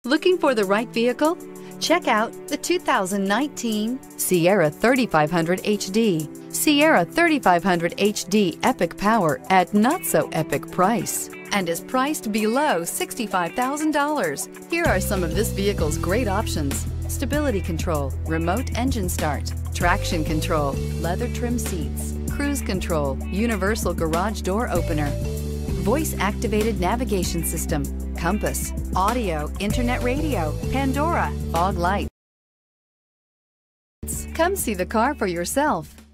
Looking for the right vehicle? Check out the 2019 Sierra 3500 HD. Sierra 3500 HD epic power at not so epic price and is priced below $65,000. Here are some of this vehicle's great options: stability control, remote engine start, traction control, leather trim seats, cruise control, universal garage door opener, voice activated navigation system, compass, audio, internet radio, Pandora, fog lights. Come see the car for yourself.